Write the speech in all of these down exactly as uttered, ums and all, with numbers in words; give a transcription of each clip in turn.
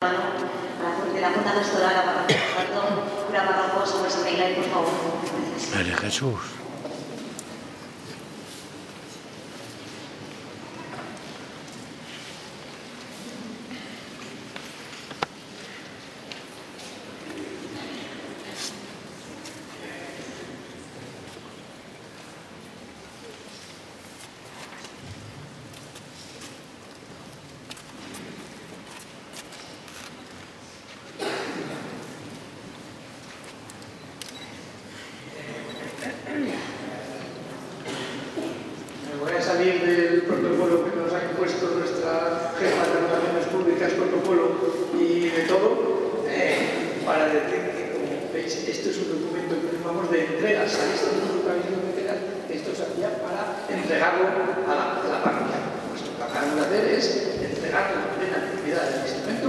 de la Junta Gestora, la parroquia de Puerto, cura párroco, sobre Santa Iglesia, por favor. Gracias. María Jesús. Del protocolo que nos ha impuesto nuestra jefa de relaciones públicas, protocolo y de todo, eh, para decir que, como veis, esto es un documento que llamamos de entrega. ¿Sabéis que nosotros habéis de entregar? Esto se hacía para entregarlo a la, a la parroquia. Nuestro trabajo de hacer es entregar la plena actividad del instrumento.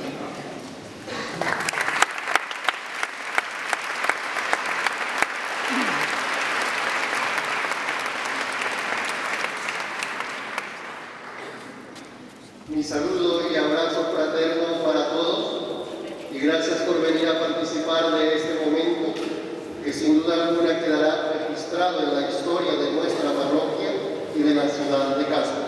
Mi saludo y abrazo fraterno para todos y gracias por venir a participar de este momento que sin duda alguna quedará registrado en la historia de nuestra parroquia y de la ciudad de Castro.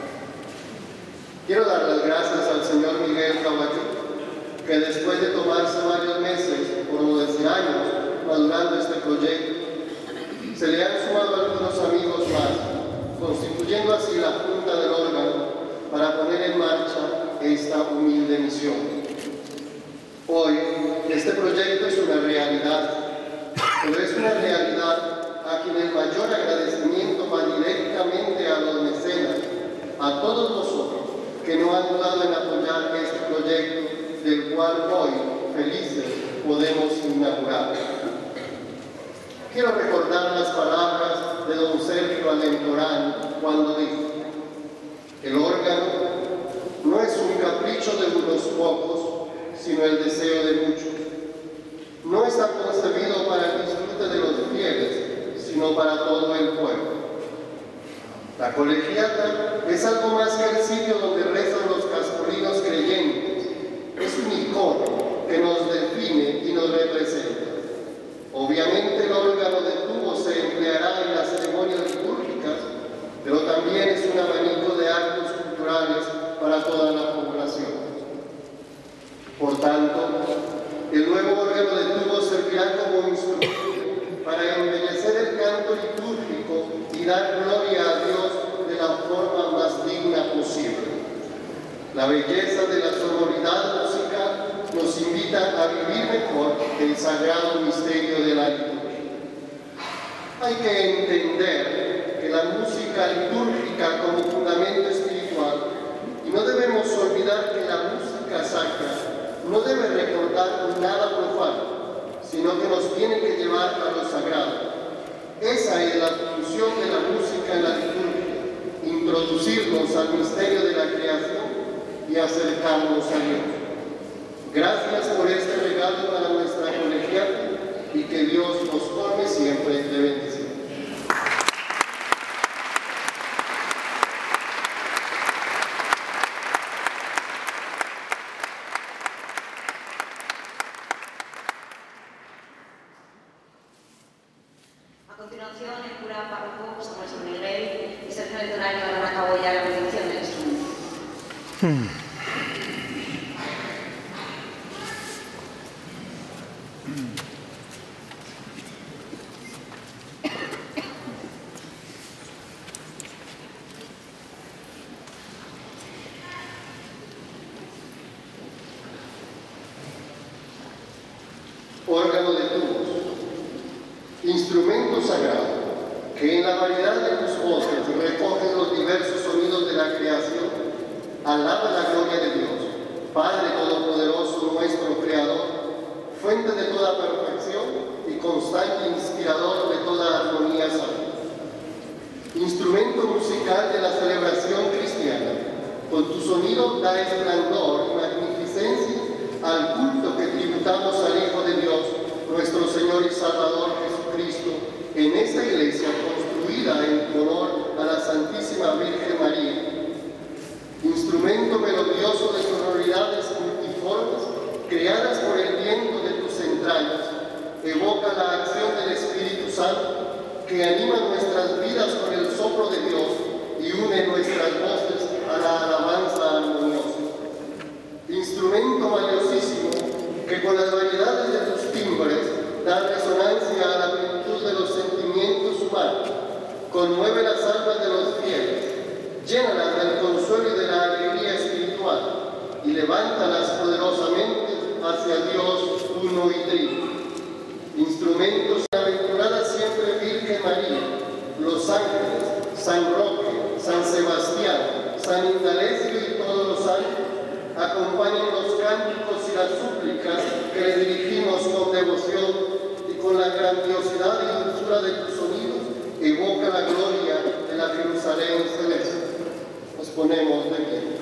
Quiero dar las gracias al señor Miguel Caballú, que después de tomarse varios meses, por no decir años, madurando este proyecto, se le han sumado algunos amigos más, constituyendo así la Junta del órgano para poner en marcha esta humilde misión. Hoy, este proyecto es una realidad, pero es una realidad a quien el mayor agradecimiento va directamente a los mecenas, a todos nosotros que no han dudado en apoyar este proyecto, del cual hoy, felices, podemos inaugurar. Quiero recordar las palabras de don Sergio Alentorán cuando dijo: el órgano no es un capricho de unos pocos, sino el deseo de muchos. No está concebido para el disfrute de los fieles, sino para todo el pueblo. La colegiata es algo más que el sitio donde rezan los caspolinos creyentes. Es un icono que nos define y nos representa. Obviamente el órgano de tubo se empleará en las ceremonias litúrgicas, pero también es un abanico de actos culturales para toda la población. Por tanto, el nuevo órgano de tubo servirá como instrumento para embellecer el canto litúrgico y dar gloria a Dios de la forma más digna posible. La belleza de la sonoridad musical nos invita a vivir mejor el sagrado misterio de la liturgia. Hay que entender que la música litúrgica como fundamento espiritual, y no debemos olvidar que la música sacra no debe recordar nada profano, sino que nos tiene que llevar a lo sagrado. Esa es la función de la música en la liturgia, introducirnos al misterio de la creación y acercarnos a Dios. Gracias por este regalo para nuestra colegiata y que Dios nos colme siempre de bendición. A continuación, el cura párroco Samuel San Miguel y Sergio Alentorán llevarán a cabo ya la bendición del instrumento. Hmm. Órgano de tubos, instrumento sagrado que en la variedad de tus voces recoge los diversos sonidos de la creación, alaba la gloria de Dios, Padre Todopoderoso, nuestro Creador, fuente de toda perfección y constante inspirador de toda armonía santa. Instrumento musical de la celebración cristiana, con tu sonido da esplendor y magnificencia al culto que tributamos al Hijo de Dios, nuestro Señor y Salvador Jesucristo, en esta iglesia construida en honor a la Santísima Virgen María. Instrumento melodioso de sonoridades multiformes que anima nuestras vidas con el soplo de Dios y une nuestras voces a la alabanza armoniosa. Instrumento valiosísimo que con las variedades de tus timbres da resonancia a la plenitud de los sentimientos humanos, conmueve las almas de los fieles, llénalas del consuelo y de la alegría espiritual y levántalas poderosamente hacia Dios uno y trino. Instrumentos de la aventurada siempre Virgen María, los ángeles, San Roque, San Sebastián, San Indalecio y todos los santos, acompañen los cánticos y las súplicas que le dirigimos con devoción y con la grandiosidad y dulzura de tus sonidos, evoca la gloria de la Jerusalén celeste. Nos ponemos de pie.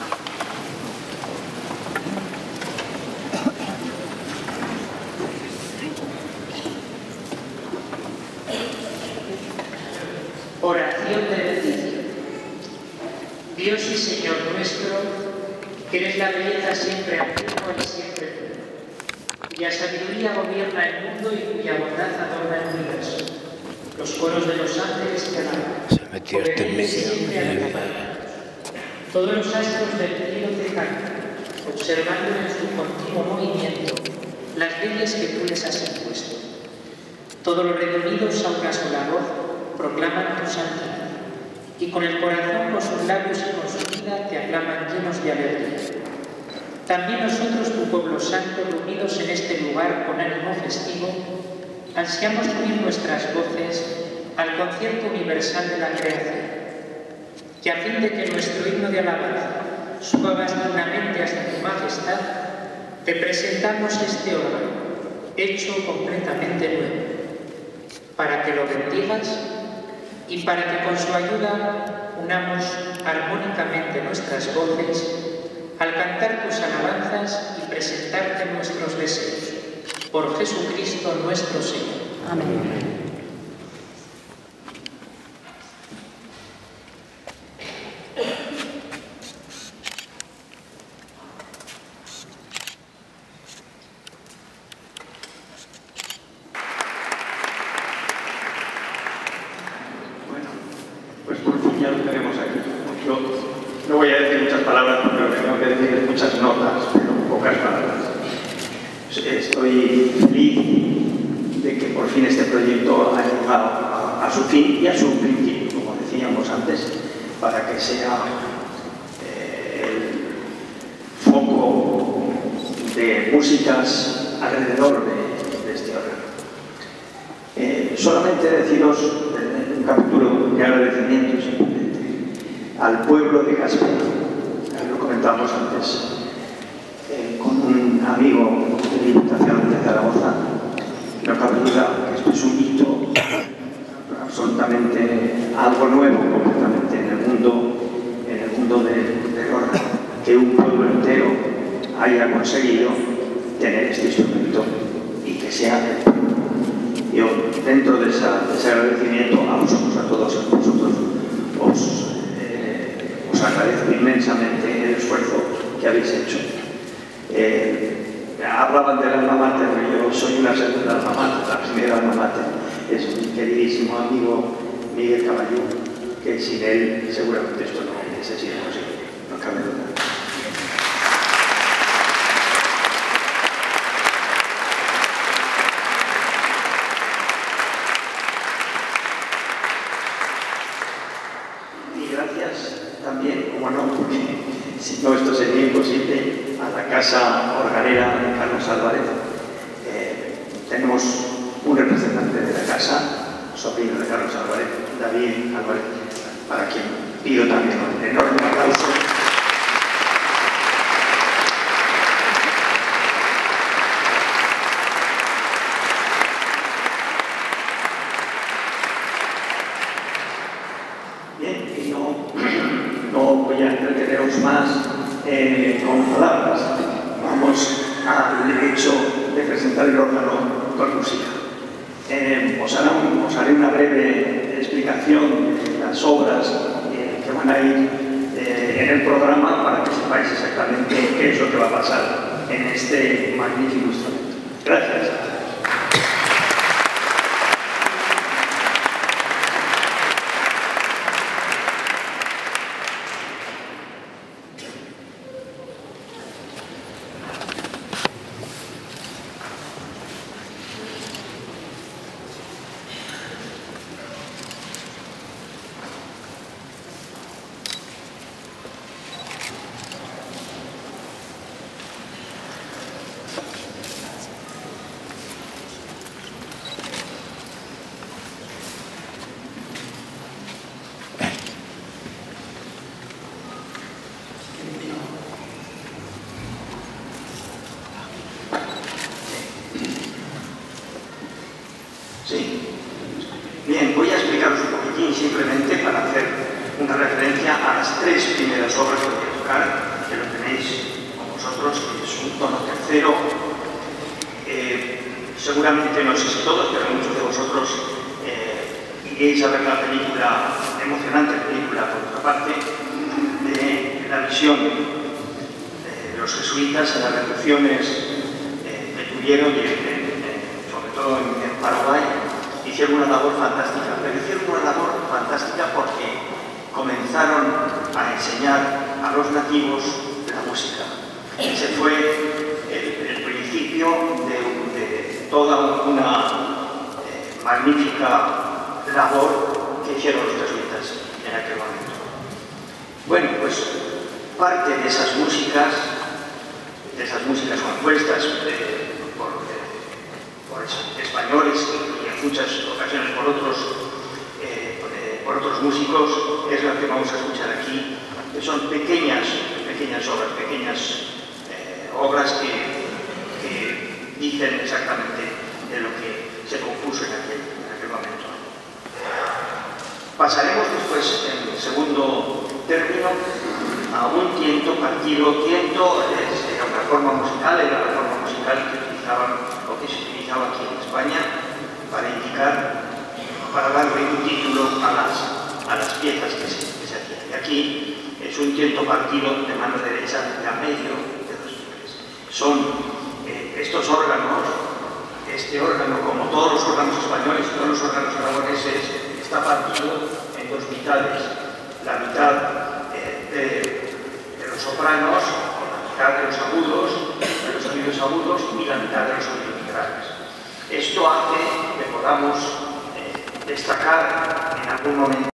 Oración de bendición. Dios y Señor nuestro, que eres la belleza siempre antigua y siempre nueva, cuya sabiduría gobierna el mundo y cuya bondad adorna el universo. Los coros de los ángeles te alaban. Se metió este en medio. Todos los astros del cielo te cantan, observando en su continuo movimiento las leyes que tú les has impuesto. Todos los redimidos a una sola voz proclaman tu santidad, y con el corazón, con sus labios y con su vida te aclaman llenos de alegría. También nosotros, tu pueblo santo, reunidos en este lugar con ánimo festivo, ansiamos unir nuestras voces al concierto universal de la creación, que a fin de que nuestro himno de alabanza suba dignamente hasta tu majestad, te presentamos este órgano, hecho completamente nuevo, para que lo bendigas y para que con su ayuda unamos armónicamente nuestras voces al cantar tus alabanzas y presentarte nuestros deseos. Por Jesucristo nuestro Señor. Amén. No voy a decir muchas palabras porque lo que tengo que decir es muchas notas, pero pocas palabras. Estoy feliz de que por fin este proyecto ha llegado a, a su fin y a su principio, como decíamos antes, para que sea eh, el foco de músicas alrededor de, de este órgano. Eh, solamente deciros eh, un capítulo de agradecimiento simplemente al pueblo de Caspero, lo comentábamos antes, eh, con un amigo de la Diputación de Zaragoza. No cabe duda que esto es un hito, absolutamente algo nuevo, completamente en el mundo, en el mundo del de órgano, que un pueblo entero haya conseguido tener este instrumento y que sea el pueblo. Yo, dentro de, esa, de ese agradecimiento a vosotros, a todos vosotros, os Os agradezco inmensamente el esfuerzo que habéis hecho. Eh, hablaban del alma mater, yo soy una segunda alma mater, la primera alma mater es mi queridísimo amigo Miguel Caballú, que sin él seguramente esto no hubiese sido posible, no cabe duda. También, como no, porque si no esto sería imposible, a la Casa Organera de Carlos Álvarez. Eh, tenemos un representante de la casa, sobrino de Carlos Álvarez, David Álvarez, para quien pido también un enorme aplauso. Bien, y no... No voy a entreteneros más eh, con palabras. Vamos al hecho de presentar el órgano con música. Eh, os, hará un, os haré una breve explicación de las obras eh, que van a ir eh, en el programa para que sepáis exactamente qué es lo que va a pasar en este magnífico instrumento. Gracias. las tres primeras obras que voy a tocar, que lo tenéis con vosotros, que es un tono tercero. Eh, seguramente, no sé si todos, pero muchos de vosotros eh, iréis a ver la película, emocionante película, por otra parte, de la visión de los jesuitas en las reducciones eh, que tuvieron, y en, en, sobre todo en, en Paraguay. Hicieron una labor fantástica, pero hicieron una labor fantástica porque comenzaron a enseñar a los nativos la música. Ese fue el, el principio de, de toda una eh, magnífica labor que hicieron los jesuitas en aquel momento. Bueno, pues parte de esas músicas, de esas músicas compuestas eh, por, eh, por españoles y en muchas ocasiones por otros eh, por otros músicos, es la que vamos a escuchar aquí, que son pequeñas, pequeñas obras, pequeñas eh, obras que, que dicen exactamente de lo que se compuso en aquel, en aquel momento. Pasaremos después, en el segundo término, a un tiento partido. Tiento es, era una forma musical, era la forma musical que utilizaban o que se utilizaba aquí en España para indicar, para darle un título a las, a las piezas que se, que se hacían. Y aquí es un tiento partido de mano derecha de a medio de dos pies. Son eh, estos órganos, este órgano, como todos los órganos españoles, todos los órganos aragoneses, está partido en dos mitades. La mitad eh, de, de los sopranos, o la mitad de los agudos, de los sonidos agudos, y la mitad de los sonidos graves. Esto hace que podamos destacar en algún momento